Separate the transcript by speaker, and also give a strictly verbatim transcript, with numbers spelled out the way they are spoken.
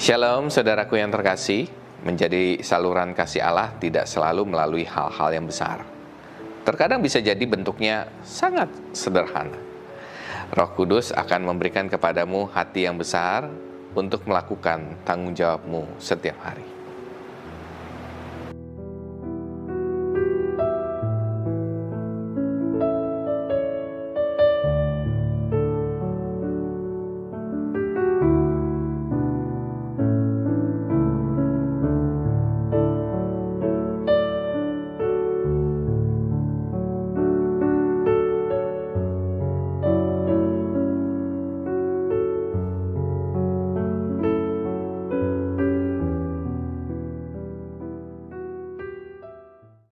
Speaker 1: Shalom saudaraku yang terkasih, menjadi saluran kasih Allah tidak selalu melalui hal-hal yang besar. Terkadang bisa jadi bentuknya sangat sederhana. Roh Kudus akan memberikan kepadamu hati yang besar untuk melakukan tanggung jawabmu setiap hari.